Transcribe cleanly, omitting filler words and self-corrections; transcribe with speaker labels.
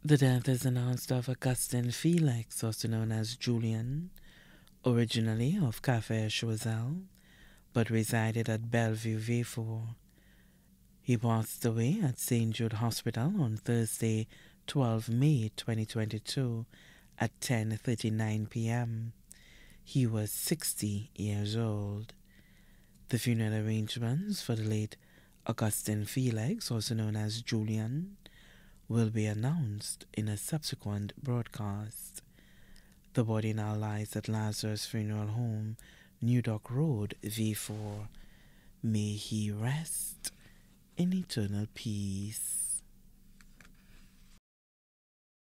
Speaker 1: The death is announced of Augustin Felix, also known as Julian, originally of Cafe Choiseul, but resided at Bellevue, V4. He passed away at St. Jude Hospital on Thursday, 12 May 2022 at 10:39 p.m. He was 60 years old. The funeral arrangements for the late Augustin Felix, also known as Julian, will be announced in a subsequent broadcast. The body now lies at Lazarus Funeral Home, New Dock Road, V4. May he rest in eternal peace.